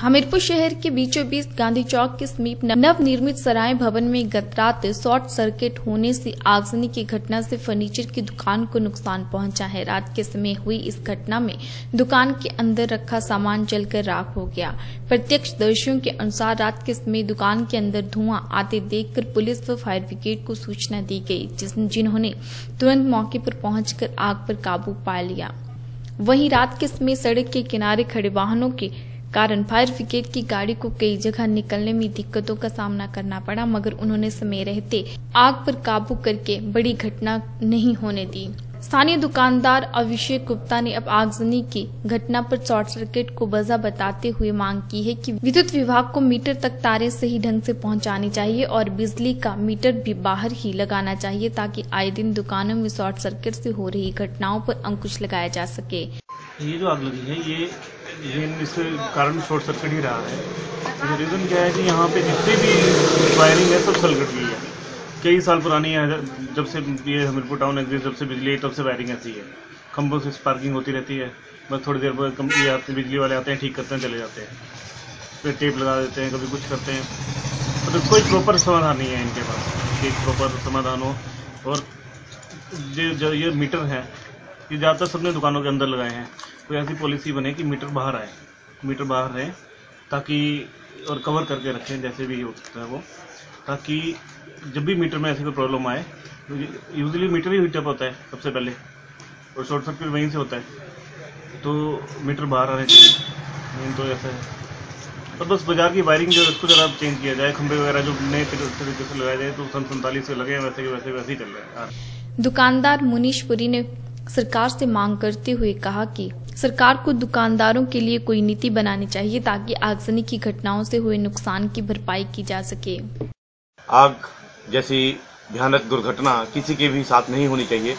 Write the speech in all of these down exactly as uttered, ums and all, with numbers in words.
हमीरपुर शहर के बीचों बीच गांधी चौक के समीप नव निर्मित सराय भवन में गत रात शॉर्ट सर्किट होने से आगजनी की घटना से फर्नीचर की दुकान को नुकसान पहुंचा है। रात के समय हुई इस घटना में दुकान के अंदर रखा सामान जलकर राख हो गया। प्रत्यक्षदर्शियों के अनुसार रात के समय दुकान के अंदर धुआं आते देखकर पुलिस व फायर ब्रिगेड को सूचना दी गई, जिन्होंने तुरंत मौके पर पहुंचकर आग पर काबू पा लिया। वहीं रात के समय सड़क के किनारे खड़े वाहनों के कारण फायर ब्रिगेड की गाड़ी को कई जगह निकलने में दिक्कतों का सामना करना पड़ा, मगर उन्होंने समय रहते आग पर काबू करके बड़ी घटना नहीं होने दी। स्थानीय दुकानदार अभिषेक गुप्ता ने अब आगजनी की घटना पर शॉर्ट सर्किट को वजह बताते हुए मांग की है कि विद्युत विभाग को मीटर तक तारें सही ढंग से पहुंचानी चाहिए और बिजली का मीटर भी बाहर ही लगाना चाहिए, ताकि आए दिन दुकानों में शॉर्ट सर्किट से हो रही घटनाओं पर अंकुश लगाया जा सके। ये जो आग लगी है ये ये इसके कारण शॉर्ट सर्किट ही रहा है। तो रीज़न क्या है कि यहाँ पे जितनी भी वायरिंग है सब सलगट गई है। कई साल पुरानी है, जब से ये हमीरपुर टाउन एग्जिस्ट जब से बिजली है तब से वायरिंग ऐसी है। खंभों से स्पार्किंग होती रहती है, बस थोड़ी देर बाद कंपनी आते बिजली वाले आते हैं, ठीक करते हैं, चले जाते हैं, फिर टेप लगा देते हैं, कभी कुछ करते हैं। मतलब तो कोई प्रॉपर समाधान नहीं है इनके पास, एक प्रॉपर समाधान हो। और ये जो ये मीटर है ये ज़्यादातर सबने दुकानों के अंदर लगाए हैं। कोई ऐसी पॉलिसी बने कि मीटर बाहर आए, मीटर बाहर रहे, ताकि और कवर करके रखें जैसे भी होता है वो, ताकि जब भी मीटर में ऐसी कोई प्रॉब्लम आए, तो यूजुअली मीटर ही हीटअप होता है सबसे पहले और शॉर्ट सर्किट वहीं से होता है, तो मीटर बाहर आ रहे हैं। तो ऐसा है, और बस बाजार की वायरिंग जो उसको जरा चेंज किया जाए, खंभे वगैरह जो नए तरीके से लगाए जाए, तो सन सैंतालीस से लगे हैं वैसे वैसे वैसे ही चल रहे हैं। दुकानदार मुनीशपुरी ने सरकार से मांग करते हुए कहा कि सरकार को दुकानदारों के लिए कोई नीति बनानी चाहिए, ताकि आगजनी की घटनाओं से हुए नुकसान की भरपाई की जा सके। आग जैसी भयानक दुर्घटना किसी के भी साथ नहीं होनी चाहिए।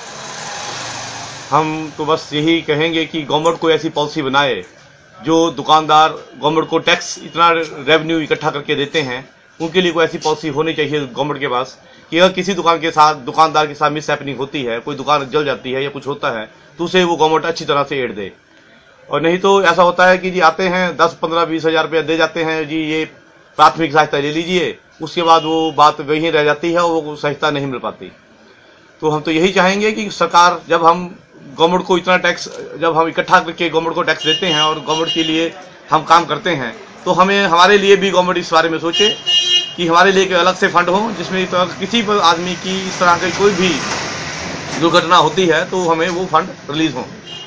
हम तो बस यही कहेंगे कि गवर्नमेंट को ऐसी पॉलिसी बनाए, जो दुकानदार गवर्नमेंट को टैक्स इतना रेवेन्यू इकट्ठा करके देते हैं, उनके लिए कोई ऐसी पॉलिसी होनी चाहिए गवर्नमेंट के पास कि अगर किसी दुकान के साथ दुकानदार के साथ मिस हैपनिंग होती है, कोई दुकान जल जाती है या कुछ होता है, तो उसे वो गवर्नमेंट अच्छी तरह से एड दे। और नहीं तो ऐसा होता है कि जी आते हैं दस पंद्रह बीस हजार रुपया दे जाते हैं, जी ये प्राथमिक सहायता ले लीजिए, उसके बाद वो बात वहीं रह जाती है और वो सहायता नहीं मिल पाती। तो हम तो यही चाहेंगे कि सरकार, जब हम गवर्नमेंट को इतना टैक्स जब हम इकट्ठा करके गवर्नमेंट को टैक्स देते हैं और गवर्नमेंट के लिए हम काम करते हैं, तो हमें हमारे लिए भी गवर्नमेंट इस बारे में सोचे कि हमारे लिए अलग से फंड हो, जिसमें तो किसी पर आदमी की इस तरह की कोई भी दुर्घटना होती है तो हमें वो फंड रिलीज हो।